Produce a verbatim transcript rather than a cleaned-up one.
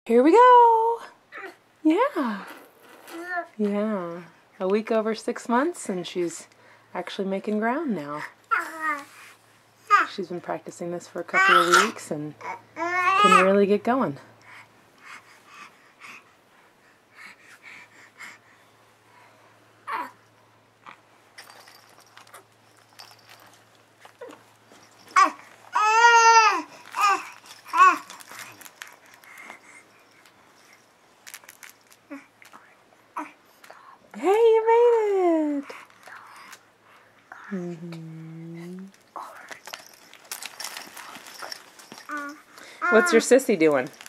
Here we go. Yeah. Yeah. A week over six months and she's actually making ground now. She's been practicing this for a couple of weeks and can really get going. Hey, you made it! Mm-hmm. What's your sissy doing?